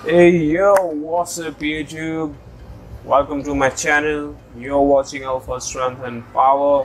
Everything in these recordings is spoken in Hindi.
Hey yo, what's up YouTube? Welcome to my channel. You're watching Alpha Strength and Power.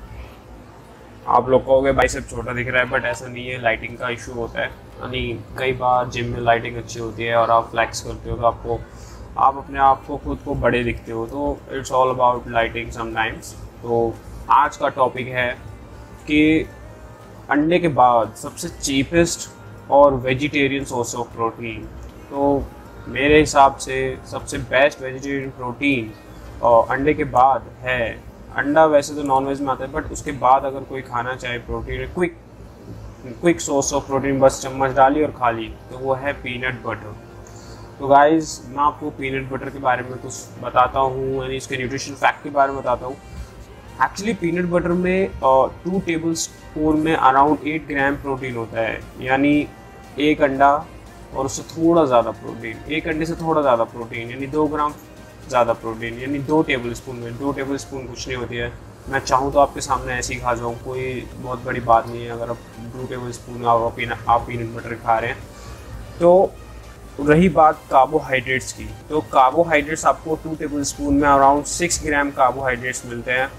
आप लोग कहोगे बाइसेप छोटा दिख रहा है, बट ऐसा नहीं है। लाइटिंग का इशू होता है। यानी कई बार जिम में लाइटिंग अच्छी होती है और आप फ्लैक्स करते हो तो आप अपने आप को खुद को बड़े दिखते हो, तो it's all about lighting sometimes. तो आज का टॉपिक है कि अंडे के बाद सबसे चीपेस्ट और वेजिटेरियन सोर्स ऑफ प्रोटीन। तो मेरे हिसाब से सबसे बेस्ट वेजिटेरियन प्रोटीन अंडे के बाद है। अंडा वैसे तो नॉनवेज में आता है, बट उसके बाद अगर कोई खाना चाहे protein, quick source of protein, बस चम्मच डाली और खा ली, तो वो है पीनट बटर। तो गाइस, मैं आपको पीनट बटर के बारे में कुछ बताता हूँ, यानी इसके न्यूट्रिशन फैक्ट के बारे में बताता हूँ। एक्चुअली पीनट बटर में 2 टेबल स्पून में अराउंड 8 ग्राम प्रोटीन होता है, यानी एक अंडा और उससे थोड़ा ज़्यादा प्रोटीन, एक अंडे से थोड़ा ज़्यादा प्रोटीन, यानी 2 ग्राम ज़्यादा प्रोटीन, यानी 2 टेबल स्पून में। 2 टेबल स्पून कुछ नहीं होती है। मैं चाहूँ तो आपके सामने ऐसे ही खा जाऊँ, कोई बहुत बड़ी बात नहीं है। अगर आप 2 टेबल स्पून आप पीनट बटर खा रहे हैं। तो रही बात कार्बोहाइड्रेट्स की, तो कार्बोहाइड्रेट्स आपको 2 टेबल स्पून में अराउंड 6 ग्राम कार्बोहाइड्रेट्स मिलते हैं।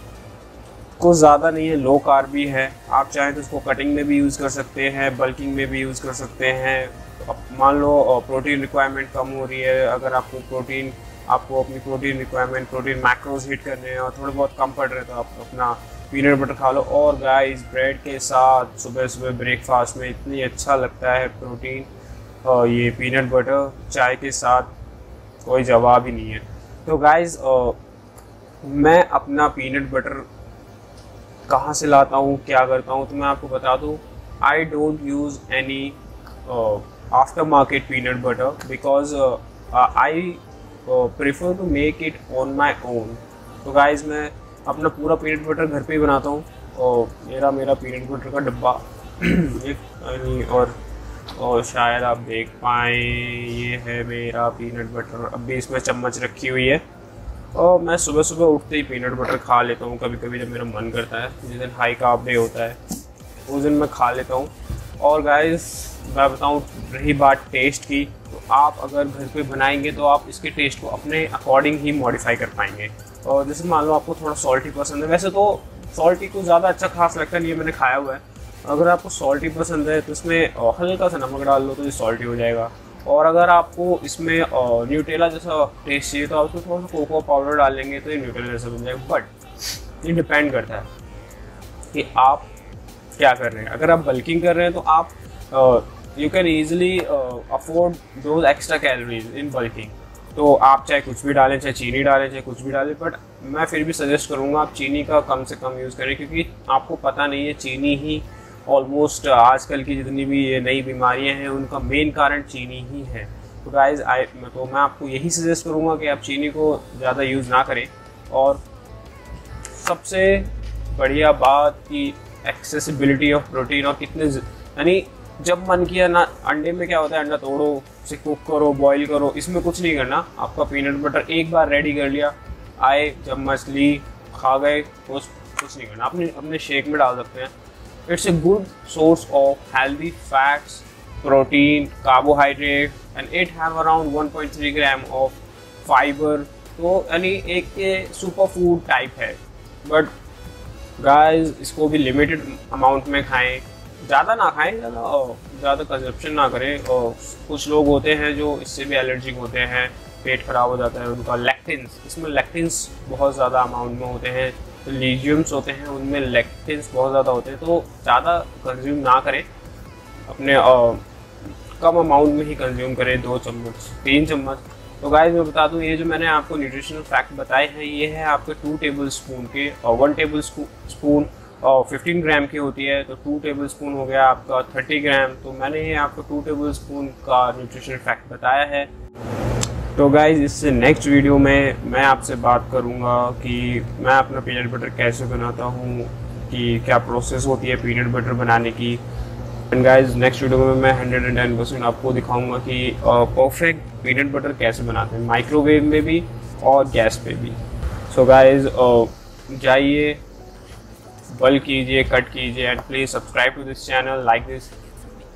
कुछ ज़्यादा नहीं है, लो कार्ब भी है। आप चाहें तो इसको कटिंग में भी यूज़ कर सकते हैं, बल्किंग में भी यूज़ कर सकते हैं। अब मान लो प्रोटीन रिक्वायरमेंट कम हो रही है, अगर आपको अपनी protein requirement, protein macros hit करने हैं और थोड़े बहुत कम पड़ रहे हैं, तो आप अपना पीनट बटर खा लो। और गाइस, ब्रेड के साथ सुबह सुबह ब्रेकफास्ट में इतनी अच्छा लगता है प्रोटीन, ये पीनट बटर चाय के साथ कोई जवाब ही नहीं है। तो गाइस, मैं अपना पीनट बटर कहाँ से लाता हूँ, क्या करता हूँ, तो मैं आपको बता दूँ। I don't use any after market peanut butter because I prefer to make it on my own. तो गाइज, मैं अपना पूरा पीनट बटर घर पे ही बनाता हूँ। और मेरा पीनट बटर का डब्बा और शायद आप देख पाएँ, ये है मेरा पीनट बटर। अभी इसमें चम्मच रखी हुई है और मैं सुबह सुबह उठते ही पीनट बटर खा लेता हूँ। कभी कभी जब मेरा मन करता है, जिस दिन हाई कार्ब डे होता है उस दिन मैं खा लेता हूँ। और गाइस, मैं बताऊँ, रही बात टेस्ट की, तो आप अगर घर पे बनाएंगे तो आप इसके टेस्ट को अपने अकॉर्डिंग ही मॉडिफाई कर पाएंगे। और जैसे मान लो आपको थोड़ा सॉल्टी पसंद है, वैसे तो सॉल्टी को ज़्यादा अच्छा खास लगता नहीं है, मैंने खाया हुआ है। अगर आपको सॉल्टी पसंद है तो इसमें हल्का सा नमक डाल लो तो ये सॉल्टी हो जाएगा। और अगर आपको इसमें न्यूटेला जैसा टेस्ट चाहिए तो आप उसमें थोड़ा सा कोको पाउडर डालेंगे तो ये न्यूटेला जैसा बन जाएगा। बट ये डिपेंड करता है कि आप क्या कर रहे हैं। अगर आप बल्किंग कर रहे हैं तो आप you can easily afford those extra calories in bulking. तो आप चाहे कुछ भी डालें, चाहे चीनी डालें, चाहे कुछ भी डालें, बट मैं फिर भी सजेस्ट करूँगा आप चीनी का कम से कम यूज़ करें, क्योंकि आपको पता नहीं है चीनी ही ऑलमोस्ट आजकल की जितनी भी ये नई बीमारियां हैं उनका मेन कारण चीनी ही है। तो गाइज, मैं आपको यही सजेस्ट करूँगा कि आप चीनी को ज़्यादा यूज़ ना करें। और सबसे बढ़िया बात की एक्सेसिबिलिटी ऑफ प्रोटीन, और कितने, यानी जब मन किया ना, अंडे में क्या होता है, अंडा तोड़ो, उसे कुक करो, बॉईल करो, इसमें कुछ नहीं करना। आपका पीनट बटर एक बार रेडी कर लिया, आए चम्मच ली, खा गए, कुछ नहीं करना, अपने शेक में डाल सकते हैं। It's a good source of healthy fats, protein, carbohydrate, and it have around 1.3 gram of fiber. तो यानी एक सुपर फूड टाइप है। बट गाइस, इसको भी लिमिटेड अमाउंट में खाएं, ज़्यादा ना खाएं, ज़्यादा कंजप्शन ना करें। और कुछ लोग होते हैं जो इससे भी एलर्जिक होते हैं, पेट खराब हो जाता है उनका। लेक्टिन्स, इसमें लेक्टिन्स बहुत ज़्यादा अमाउंट में होते हैं। तो लीजियम्स होते हैं, उनमें लेक्टिन्स बहुत ज़्यादा होते हैं, तो ज़्यादा कंज्यूम ना करें, अपने कम अमाउंट में ही कंज्यूम करें, 2 चम्मच 3 चम्मच। तो गाइस, मैं बता दूं, ये जो मैंने आपको न्यूट्रिशनल फैक्ट बताए हैं, ये है आपके 2 टेबल स्पून के, और 1 टेबल स्पून 15 ग्राम की होती है, तो 2 टेबल स्पून हो गया आपका 30 ग्राम। तो मैंने ये आपको 2 टेबल स्पून का न्यूट्रिशनल फैक्ट बताया है। तो गाइज, इससे नेक्स्ट वीडियो में मैं आपसे बात करूंगा कि मैं अपना पीनट बटर कैसे बनाता हूं, कि क्या प्रोसेस होती है पीनट बटर बनाने की। एंड गाइज, नेक्स्ट वीडियो में मैं 110% आपको दिखाऊंगा कि परफेक्ट पीनट बटर कैसे बनाते हैं, माइक्रोवेव में भी और गैस पे भी। सो गाइज, जाइए, बल कीजिए, कट कीजिए, and please subscribe to this channel, like this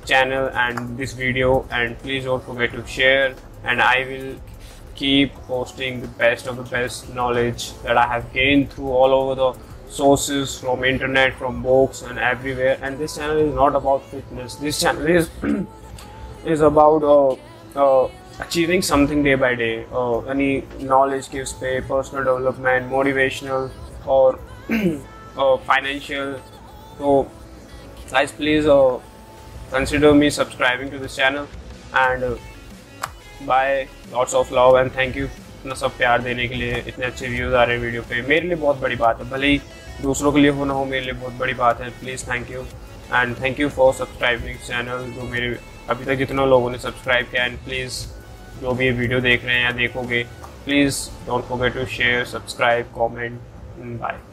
channel and this video, and please don't forget to share, and I will keep posting the best of the best knowledge that I have gained through all over the sources, from internet, from books and everywhere. And this channel is not about fitness. This channel is is about achieving something day by day. Any knowledge gives pay, personal development, motivational, or financial. So guys, please consider me subscribing to this channel, and bye, lots of love and thank you इतना सब प्यार देने के लिए। इतने अच्छे व्यूज़ आ रहे हैं वीडियो पे, मेरे लिए बहुत बड़ी बात है, भले ही दूसरों के लिए हो ना हो, मेरे लिए बहुत बड़ी बात है। Please thank you, and thank you for subscribing channel, जो मेरे अभी तक जितने लोगों ने सब्सक्राइब किया। एंड प्लीज़ जो भी ये वीडियो देख रहे हैं या देखोगे, please don't forget to share, subscribe, comment. Bye.